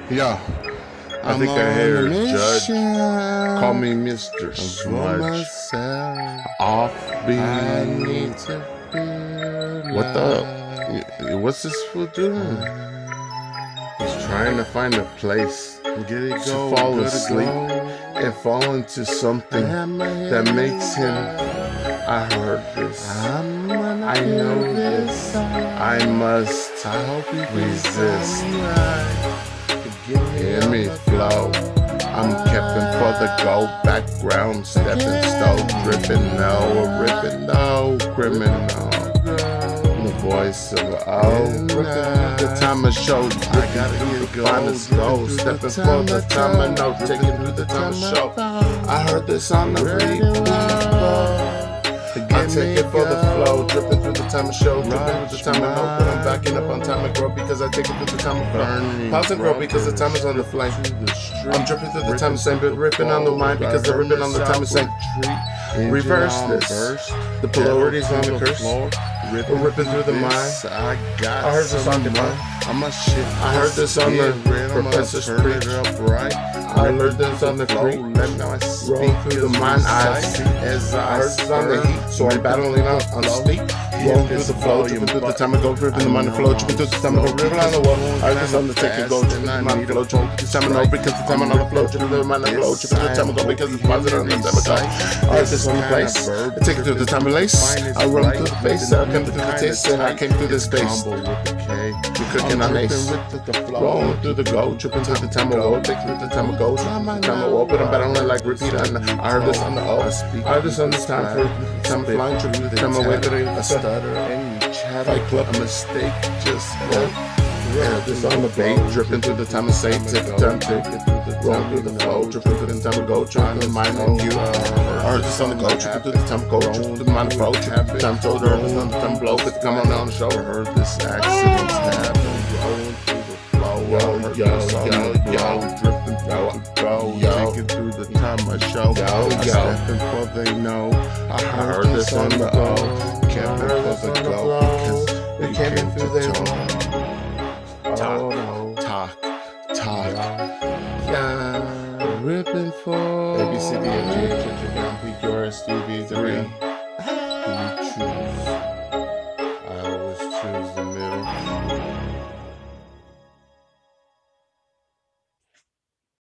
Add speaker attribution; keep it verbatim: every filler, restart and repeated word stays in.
Speaker 1: Yeah.
Speaker 2: I
Speaker 1: I'm
Speaker 2: think I
Speaker 1: on
Speaker 2: hear
Speaker 1: a
Speaker 2: Judge
Speaker 1: mission
Speaker 2: call me Mister
Speaker 1: for
Speaker 2: Smudge.
Speaker 1: myself.
Speaker 2: Offbeat.
Speaker 1: I need to feel
Speaker 2: What the?
Speaker 1: like
Speaker 2: What's this fool doing? He's trying to find a place
Speaker 1: get it
Speaker 2: to
Speaker 1: go,
Speaker 2: fall
Speaker 1: good
Speaker 2: asleep
Speaker 1: to go.
Speaker 2: and fall into something that makes him. I heard this.
Speaker 1: I'm gonna
Speaker 2: I know
Speaker 1: do
Speaker 2: this. I must
Speaker 1: I hope you can
Speaker 2: resist.
Speaker 1: find me right.
Speaker 2: Hear me flow. I'm keeping for the go. Background stepping stone, dripping no, ripping no, criminal. The voice of oh, the time of show. I gotta get go. Find the go. Stepping for the time of no, taking through the time of show. I heard this on the replay. I take it for the flow, dripping through the time of show, dripping through the time of no, but I'm backing up on time of grow because I take it through the time of flow. Pause and grow because the time is on the flame. I'm dripping through the time of same, but ripping on the mind because they're ripping on the time of same. Reverse this. The polarity's on the curse. We're ripping through the mind. I heard this on the mind.
Speaker 1: I'm a shit.
Speaker 2: I heard this on the professor's preach. I heard this on the creek. Roll through the mind. I see as I heard this on the heat. So I'm battling on, on the sleep. Rolling through the flow, dripping through the time I go, dripping the mind flow, dripping through the time I go, dripping on the wall. I heard this on the take and go, dripping the mind flow, dripping the time I know because the time I know the flow, dripping the mind flow, dripping the time I go because it's positive on the time I go. I heard this on the place. I take it through the time and lace. I run through the face. I come through the taste and I came through the space. You're cooking on ace. Rolling through the go, tripping through the time I go, taking through the time I go, tripping through the time I go, but I'm battling like repeat. I heard this on the O. I heard this on this time for the time of flying, tripping through the time I wake up. A stutter and you chat. Fight club, a mistake, just go. Yeah, this on the bait, dripping through the time of say, take the time, take it through the roll through the flow, dripping through the time of go, trying to mind on you. I heard this on the go, tripping through the time of go, tripping through the mind of flow, tripping through the time told her, this on the time blow, but come on down the show. I heard this accidents happen, rolling through the flow, yo, yo, yo, yo, dripping through the go, yo, taking through the time I show, yo, yo, stepping for they know. I heard this on the O, camping for the go, because they came through their own. Talk, talk, talk, yeah, ripping for A B C D F G H I J K L M N O P Q R S T U V three.